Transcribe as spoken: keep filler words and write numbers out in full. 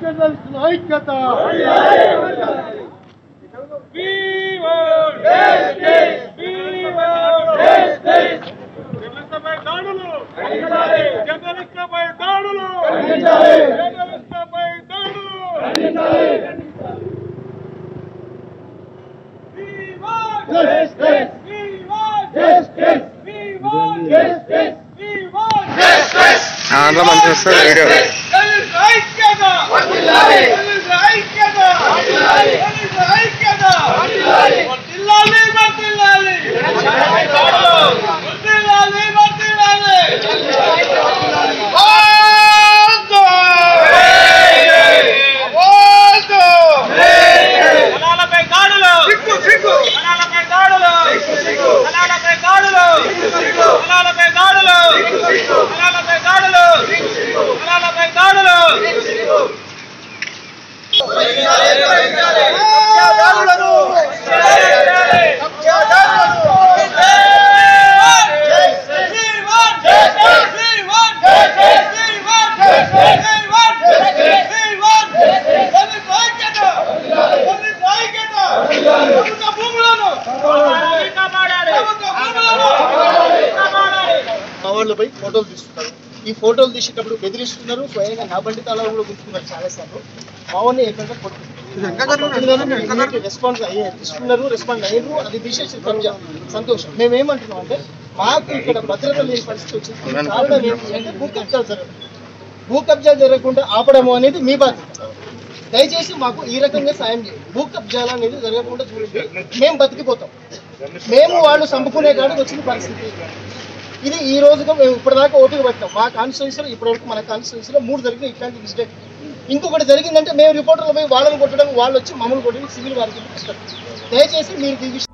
జర్నలిస్టుల ఐక్యత. జర్నలిస్టులపై దాడులు, జర్నలిస్టులపై దాడులు, జర్నలిస్టులపై దాడులు. అందులో మంచి వస్తుంది వీడియో. మావాళ్ళపై ఫోటోలు తీస్తున్నారు. ఈ ఫోటోలు తీసేటప్పుడు బెదిరిస్తున్నారు. స్వయంగా నా బండి తాళాలు కూడా గుర్తున్నారు చాలాసార్లు. మావాడిని ఎక్కడ రెస్పాన్స్ అయ్యే తీసుకున్నారు, రెస్పాండ్ అయ్యారు. అది తీసేసి సంతోషం. మేమేమంటున్నాం అంటే మాకు ఇక్కడ భద్రత లేని పరిస్థితి వచ్చింది. కారణం ఏంటంటే భూ కబ్జాలు జరగదు. భూ కబ్జాలు జరగకుండా ఆపడము అనేది మీ బాధ్యత. దయచేసి మాకు ఈ రకంగా సాయం చేయండి. భూ కబ్జాలు అనేది జరగకుండా చూడండి. మేము బతికిపోతాం. మేము వాళ్ళు చంపుకునే కాడికి వచ్చిన పరిస్థితి ఇది. ఈ రోజుగా మేము ఇప్పటిదాకా ఓపిక పట్టాం. మా కాన్స్టిట్యున్సీలో ఇప్పటివరకు మన కాన్స్టిట్యున్సీలో మూడు జరిగిన ఇట్లాంటి ఇన్సిడెంట్. ఇంకొకటి జరిగిందంటే మేము రిపోర్టర్లు పోయి వాళ్ళని కొట్టడం, వాళ్ళు వచ్చి మమ్మల్ని కొట్టడం సివిల్ వారికి. దయచేసి మీరు